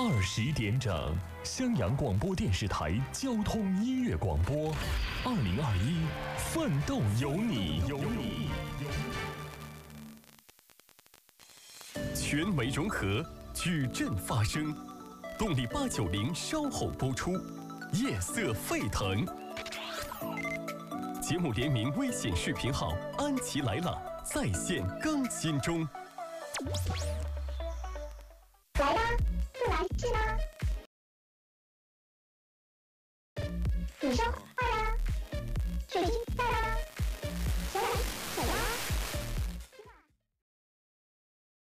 20点整，襄阳广播电视台交通音乐广播，2021，奋斗有你，有你。全媒融合，矩阵发声，动力890稍后播出，夜色沸腾。节目联名微信视频号“安琪来了”在线更新中。 来吧，不来是吗？你说。